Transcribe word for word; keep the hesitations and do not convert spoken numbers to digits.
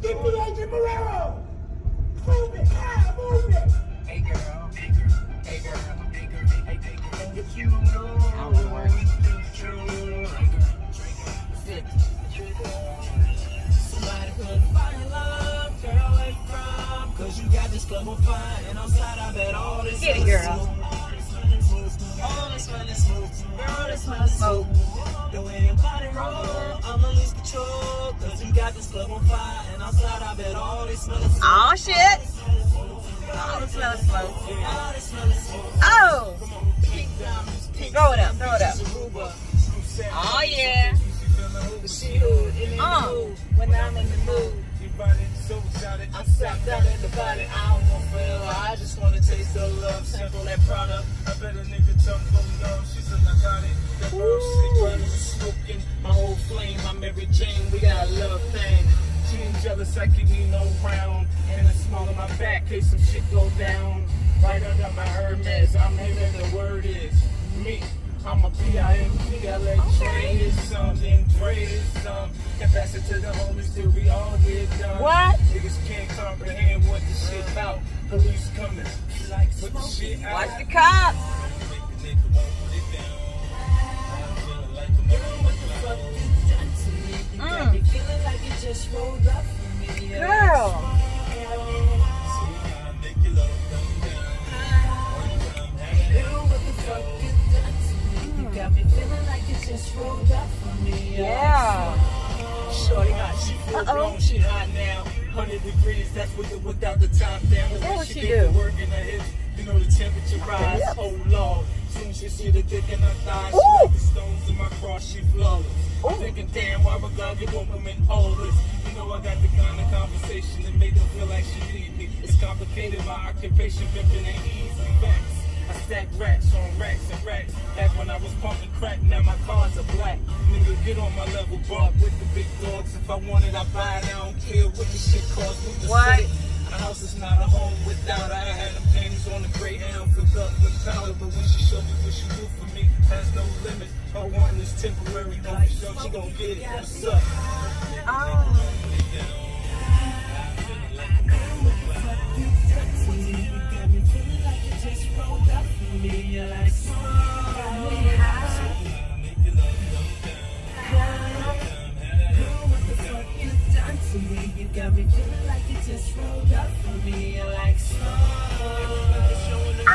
Move it, ah, move it. Hey girl, hey girl, hey girl, hey girl, hey girl. If you know how it works, somebody couldn't find love, girl, ain't from. Cause you got this club on fire, and outside I bet all this. Get it, girl. All this smell is smoke, girl, this smell is smoke. The way your body roll, I'ma lose control. Cause you got this club on fire, and outside I bet all this smell is smoke. Oh shit. Oh, this smell is smoke. Oh. Throw it up, throw it up. Oh yeah. Uh. When I'm in the mood, I'm sacked out in the body. I don't want feel. I just wanna taste the love. Sample that product. I bet a nigga tongue go numb. She said I got it. That rose shit running, smoking. My whole flame. I'm Mary Jane. We got a love thing. She ain't jealous. I keep me no round. And the small of my back, case some shit go down. Right under my Hermes. I'm here. The word is me. I'm a P I M P, I let Trey is something, Dre is some. Confess it to the homies till we all get done. What? Niggas can't comprehend what this shit about. Police coming, like put the shit out. Watch the cops. Mm. Girl. Got me feeling like it just rolled up for me. Yeah. Shorty hot, she full Uh-oh. blown, she hot now. one hundred degrees, that's with it without the top down. Is that what she she get do? to work in her hips, you know the temperature rise. Yep. Oh Lord, soon as she see the dick in her thighs, she Ooh. like the stones in my cross, she flawless. Ooh. I'm thinking, damn, why would God give a woman all this? You know I got the kind of conversation that make her feel like she need me. It's complicated, my occupation, pimping ain't easy. Facts. I stack racks on racks and racks. Back when I was pumping crack, now my cars are black. Nigga, get on my level, bark with the big dogs. If I want it, I buy it. I don't care what the shit costs. With the What? city. A house is not a home without her. I had them panties on the Greyhound, filled up with powder. But when she showed me what she do for me, has no limit. Her one is temporary, no for sure she gon' get it. What's up? Oh. Just rolled up for me, like